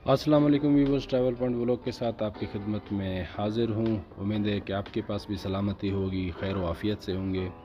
السلام علیکم viewers, travel point vlog کے ساتھ آپ کی خدمت میں حاضر ہوں۔ امید ہے کہ آپ کے پاس بھی سلامتی ہوگی، خیر و عافیت سے ہوں گے۔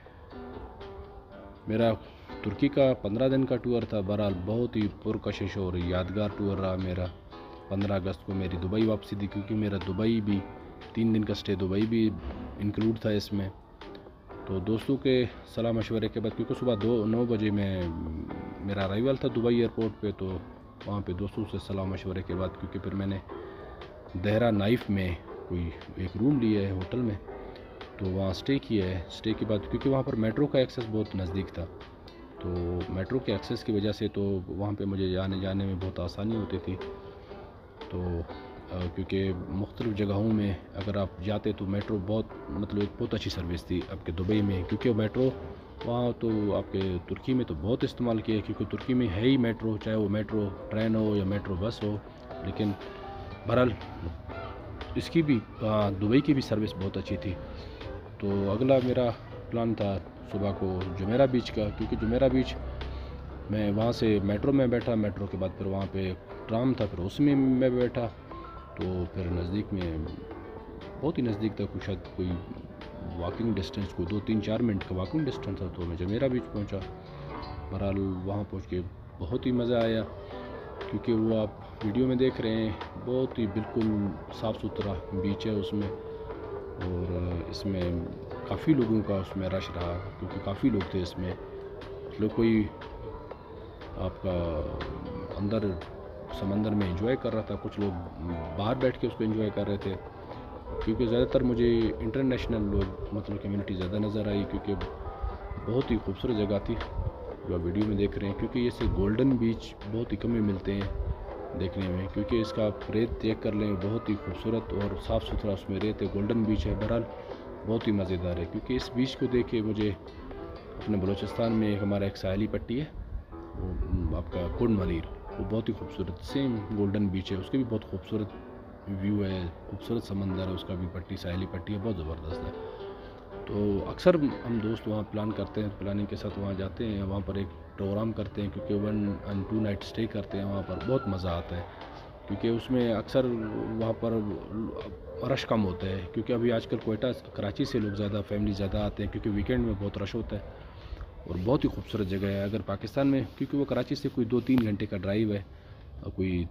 میرا ترکی کا 15 دن کا ٹور تھا، بہرحال بہت ہی پرکشش اور یادگار ٹور رہا میرا۔ 15 اگست کو میری دبئی واپسی تھی، کیونکہ میرا دبئی بھی 3 دن کا سٹے دبئی بھی انکلوڈ تھا اس میں۔ تو دوستوں کے صلاح مشورے کے بعد، کیونکہ صبح 9 بجے میرا ارائیول تھا دبئی ایئرپورٹ پہ، تو وہاں پہ دوستوں سے صلاح مشورے کے بعد، کیونکہ پھر میں نے دہرہ نائف میں کوئی ایک روم لیا ہے ہوٹل میں، تو وہاں سٹے کیا ہے۔ سٹے کے بعد کیونکہ وہاں پر میٹرو کا ایکسیس بہت نزدیک تھا، تو میٹرو کے ایکسیس کی وجہ سے تو وہاں پہ مجھے جانے میں بہت آسانی ہوتی تھی۔ تو کیونکہ مختلف جگہوں میں اگر آپ جاتے تو میٹرو بہت اچھی سروس تھی آپ کے دبئی میں، کیونکہ میٹرو وہاں تو آپ کے ترکی میں تو بہت استعمال کیا ہے، کیونکہ ترکی میں ہے ہی میٹرو، چاہے وہ میٹرو ٹرین ہو یا میٹرو بس ہو۔ لیکن بہرحال اس کی بھی دبئی کی بھی سروس بہت اچھی تھی۔ تو اگلا میرا پلان تھا صبح کو جمیرا بیچ کا، کیونکہ جمیرا بیچ میں وہاں سے میٹرو میں بیٹھا، میٹرو کے بعد پھر وہاں پہ ٹرام تھا، پھر اس میں بیٹھا، تو پھر نزدیک میں بہت ہی نزدیک تھا، شاید کوئی واکنگ ڈسٹینس، کوئی 2-3-4 منٹ کا واکنگ ڈسٹینس تھا، تو میں جمیرا بیچ پہنچا۔ بہرحال وہاں پہنچ کے بہت ہی مزہ آیا، کیونکہ وہ آپ ویڈیو میں دیکھ رہے ہیں، بہت ہی بالکل صاف ستھرا بیچ ہے اس میں، اور اس میں کافی لوگوں کا اس میں رش رہا، کیونکہ کافی لوگ تھے اس میں، مطلب کوئی آپ کا اندر سمندر میں انجوائے کر رہا تھا، کچھ لوگ باہر بیٹھ کے اس کو انجوائے کر رہے تھے، کیونکہ زیادہ تر مجھے انٹرنیشنل لوگ مطلب کمیونٹی زیادہ نظر آئی، کیونکہ بہت ہی خوبصورت جگہ تھی جو آپ ویڈیو میں دیکھ رہے ہیں۔ کیونکہ یہ سے گولڈن بیچ بہت ہی کم ملتے ہیں دیکھنے میں، کیونکہ اس کا آپ ریت چیک کر لیں، بہت ہی خوبصورت اور صاف ستھرا اس میں ریت ہے، گولڈن بیچ ہے، بہرحال بہت ہی مزیدار ہے۔ کیونکہ اس بیچ کو دیکھ کے مجھے اپنے بلوچستان میں ہمارا ایک ساحلی پٹی ہے، وہ آپ کا کنڈ ملیر، وہ بہت ہی خوبصورت سیم گولڈن بیچ ہے، اس کے بھی بہت خوبصورت ویو ہے، خوبصورت سمندر ہے، اس کا بھی پٹی ساحلی پٹی ہے، بہت زبردست ہے۔ تو اکثر ہم دوست وہاں پلان کرتے ہیں، پلاننگ کے ساتھ وہاں جاتے ہیں، وہاں پر ایک پروگرام کرتے ہیں، کیونکہ 1 and 2 نائٹ سٹے کرتے ہیں وہاں پر، بہت مزہ آتا ہے، کیونکہ اس میں اکثر وہاں پر رش کم ہوتا ہے، کیونکہ ابھی آج کل کوئٹہ کراچی سے لوگ زیادہ فیملی زیادہ آتے ہیں، کیونکہ ویکینڈ میں بہت رش ہوتا ہے، اور بہت ہی خوبصورت جگہ ہے۔ اگر پاکستان میں، کیونکہ وہ کراچی سے کوئی 2-3 گھنٹے کا ڈرائیو ہے، کوئی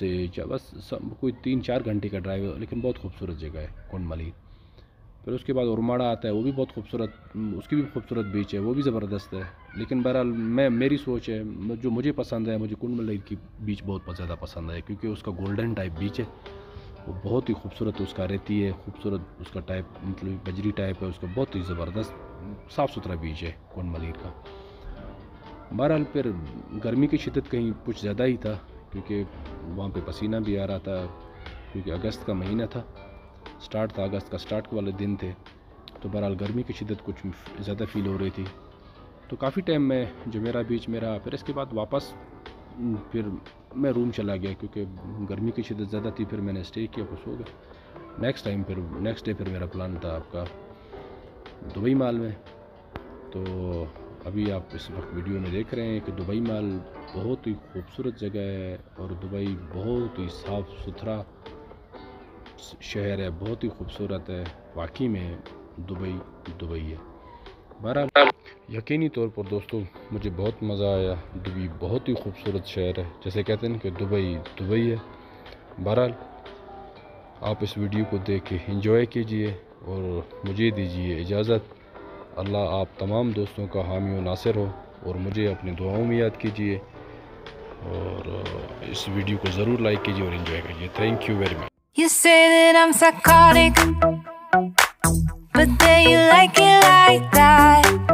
3-4 گھنٹے کا ڈرائیو ہے، لیکن بہت خوبصورت جگہ ہے کنڈ ملیر۔ پھر اس کے بعد اورماڑا آتا ہے، وہ بھی بہت خوبصورت، اس کی بھی خوبصورت بیچ ہے، وہ بھی زبردست ہے۔ لیکن بہرحال میری سوچ ہے، جو مجھے پسند ہے، مجھے کنڈ ملیر کی بیچ بہت زیادہ پسند ہے، کیونکہ اس کا گولڈن ٹائپ بیچ ہے، وہ بہت ہی خوبصورت اس کا ریتی ہے، خوبصورت اس کا ٹائپ مطلب بجری ٹائپ ہے اس کا، بہت ہی زبردست صاف ستھرا بیچ ہے کنڈ ملیر کا۔ بہرحال پھر گرمی کی شدت کہیں کچھ زیادہ ہی تھا، کیونکہ وہاں پہ پسینہ بھی آ رہا تھا، کیونکہ اگست کا مہینہ تھا، سٹارٹ تھا، اگست کا سٹارٹ والے دن تھے، تو بہرحال گرمی کی شدت کچھ زیادہ فیل ہو رہی تھی۔ تو کافی ٹائم میں جمیرا بیچ میں رہا، پھر اس کے بعد واپس پھر میں روم چلا گیا، کیونکہ گرمی کی شدت زیادہ تھی، پھر میں نے سٹے کیا، کچھ ہو گیا۔ نیکسٹ ڈے پھر میرا پلان تھا آپ کا دبئی مال میں۔ تو ابھی آپ اس وقت ویڈیو میں دیکھ رہے ہیں کہ دبئی مال بہت ہی خوبصورت جگہ ہے، اور دبئی بہت ہی صاف ستھرا شہر ہے، بہت ہی خوبصورت ہے، واقعی میں دبئی ہے۔ بہرحال یقینی طور پر دوستوں مجھے بہت مزہ آیا، دبئی بہت ہی خوبصورت شہر ہے، جیسے کہتے ہیں کہ دبئی ہے۔ بہرحال آپ اس ویڈیو کو دیکھ کے انجوائے کیجئے اور مجھے دیجئے اجازت۔ اللہ آپ تمام دوستوں کا حامی و ناصر ہو، اور مجھے اپنی دعاؤں میں یاد کیجئے، اور اس ویڈیو کو ضرور لائک کیجئے اور انجوائے کیجئے۔ Thank you very much. You say that I'm psychotic, but then you like it like that.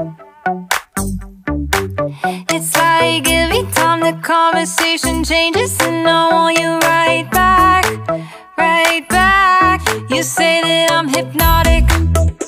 It's like every time the conversation changes and I want you right back, right back. You say that I'm hypnotic,